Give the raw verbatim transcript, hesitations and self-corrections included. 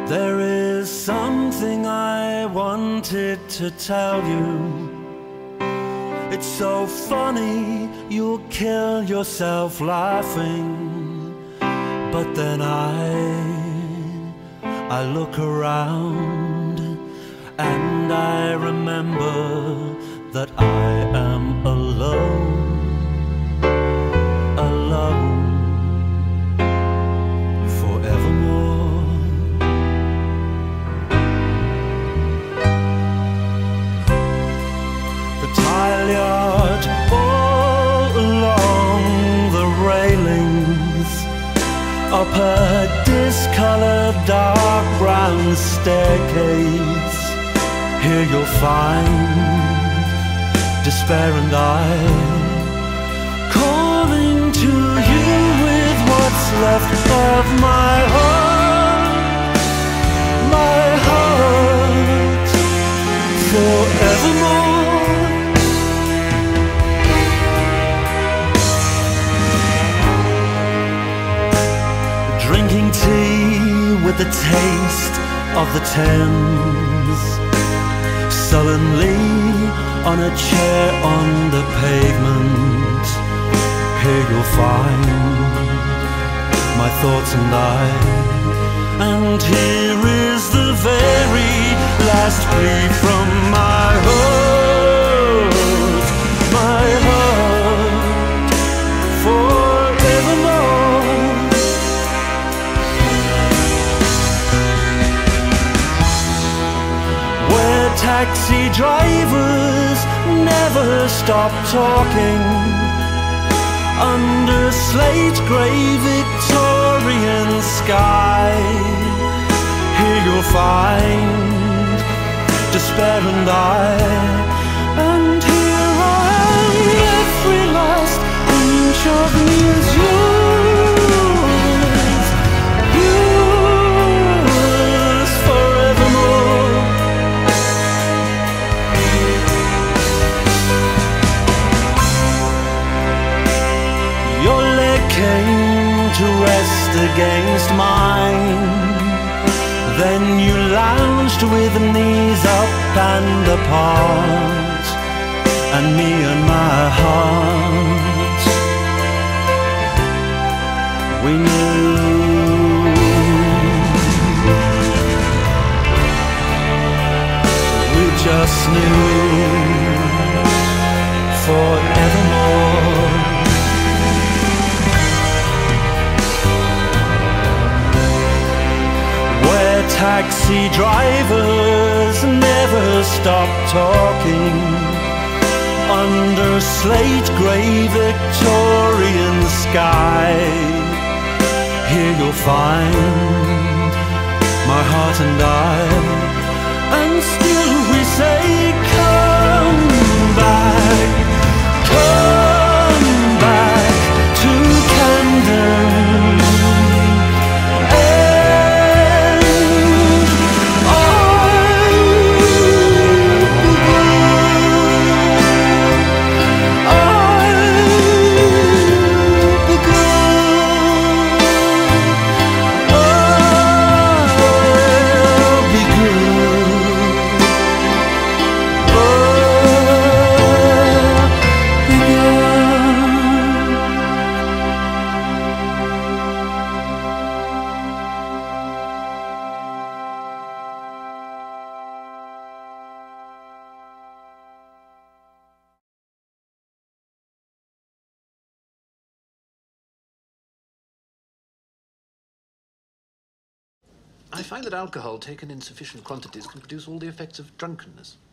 There is something I wanted to tell you. It's so funny, you'll kill yourself laughing. But then I, I look around and I remember that I am alone, alone. Yard, all along the railings, up a discolored dark brown staircase. Here you'll find despair and I calling to you with what's left of my heart, my heart, forevermore. Drinking tea with the taste of the Thames, sullenly on a chair on the pavement. Here you'll find my thoughts and I, and here is the very last plea from my heart, my heart, forevermore. Taxi drivers never stop talking under slate grey Victorian sky. Here you'll find despair and I, and here I am, every last inch of me is yours, yours forevermore. Your leg came to rest against mine, then you lounged with knees up and apart, and me and my heart, we knew, we just knew forevermore. Taxi drivers never stop talking under slate grey Victorian sky. Here you'll find my heart and I, and still we say come back, come back to Camden. I find that alcohol taken in sufficient quantities can produce all the effects of drunkenness.